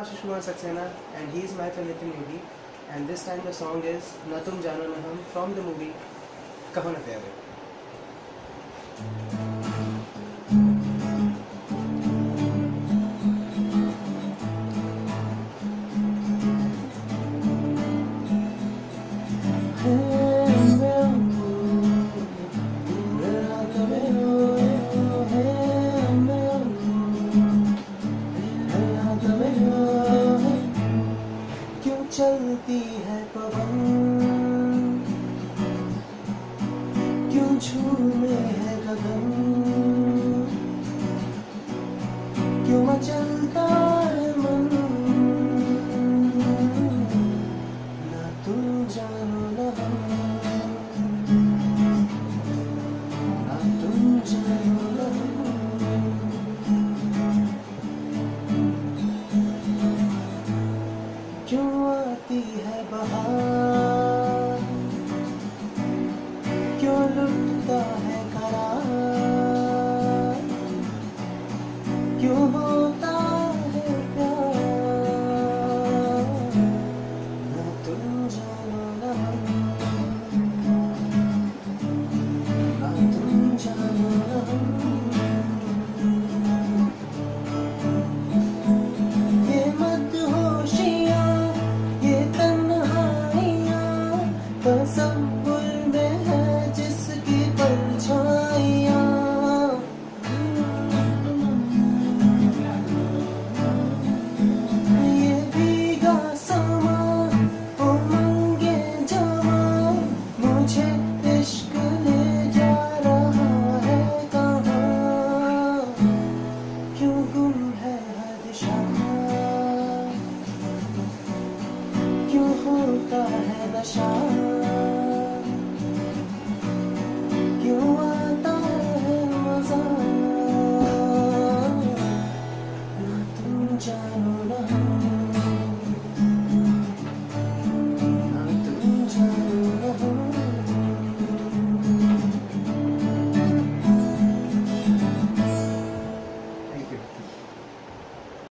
Ashish Kumar Saxena and he is my favorite Yogi. And this time the song is Na Tum Jano Na Hum from the movie Kaho Na Pyare. चलती है पवन क्यों झूमे है गगन क्यों मचलता है मन ना तुम जानो ना हम ना तुम जानो ना हम क्यों आती है बहार क्यों लुटता है करार क्यों होता है प्यार ना तुम जानो ना हम ना तुम जानो ना हम ये मदहोशियाँ तसव्वुर में है जिसकी परछाइयाँ ये भीगा समा उमंगे जमा मुझे इश्क ले जा रहा है कहाँ क्यों गुम है हर दिशा क्यों होता है नशा क्यों आता है मजा ना तुम जानो ना हम